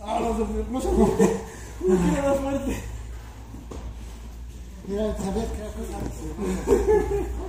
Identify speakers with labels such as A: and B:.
A: Ah, no se mueve. Quiero más fuerte.
B: Mira, ¿sabes qué cosa?